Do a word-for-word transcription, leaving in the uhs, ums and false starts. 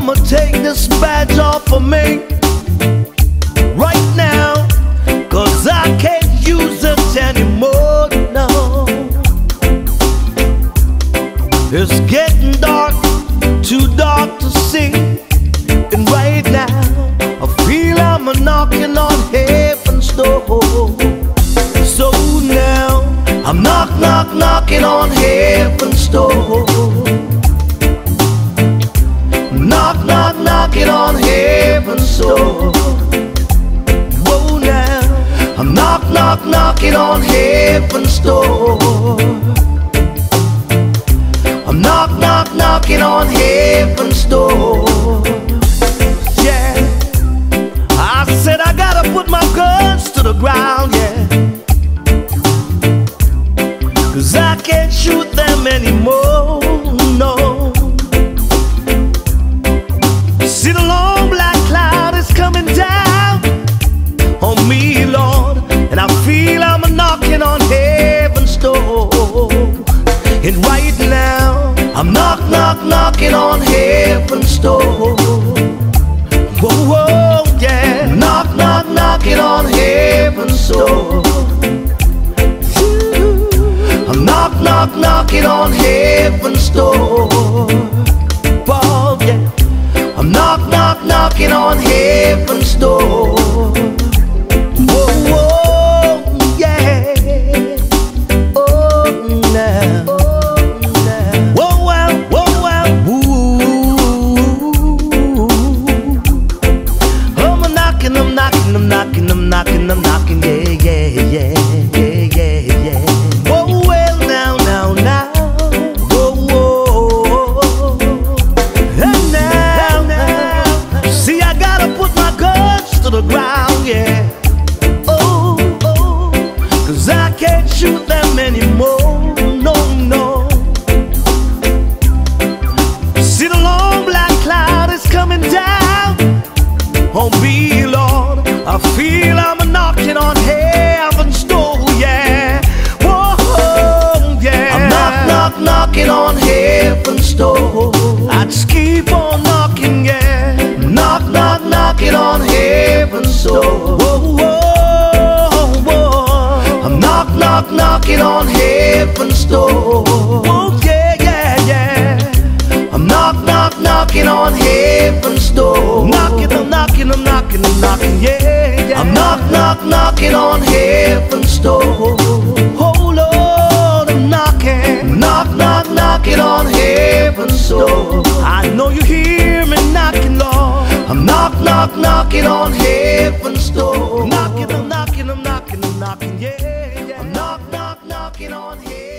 I'ma take this badge off of me right now, 'cause I can't use it anymore, no. It's getting dark, too dark to see. And right now I feel I'm knocking on heaven's door. So now I'm knock, knock, knocking on heaven's door. Knock, knock, knocking on heaven's door. Whoa, now I'm knock, knock, knocking on heaven's door. I'm knock, knock, knocking on heaven's door. Yeah, I said I gotta put my guns to the ground, yeah, 'cause I can't shoot them anymore, no. See, the long black cloud is coming down on me, Lord, and I feel I'm knocking on heaven's door. And right now I'm knock, knock, knocking on heaven's door. Whoa, whoa, yeah. Knock, knock, knocking on heaven's door. I'm knock, knock, knocking on heaven's door. Whoa, yeah. I'm knock, knock, knocking on heaven's door. Whoa, whoa, yeah. Oh, now. I'm knocking, I'm knocking, I'm knocking, yeah, yeah, yeah, yeah, yeah, yeah. Whoa, well, now, now, now. Whoa, whoa. And now, now. See, I gotta put my guns to the ground, yeah. Oh, oh. 'Cause I can't shoot them anymore, no, no. See, the long black cloud is coming down on me, Lord. I feel I'm knocking on heaven's door, yeah. Whoa, yeah. I'm knock, knock, knocking on heaven's door. I just keep on knocking, yeah. Knock, knock, knocking on heaven's door. Whoa, whoa, whoa. I'm knock, knock, knocking on heaven's door. Oh, yeah, yeah, yeah. I'm knock, knock, knocking on heaven's door. Knocking, I'm knocking, I'm knocking, I'm knocking, yeah, yeah. I'm knock, knock, knocking on heaven's door. Oh Lord, I'm knocking, knock, knock, knocking on heaven's door. I know you hear me knocking, Lord. I'm knock, knock, knocking on heaven's door. Knocking, I'm knocking, I'm knocking, I'm knocking, yeah, yeah. I'm knock, knock, knocking on heaven's door.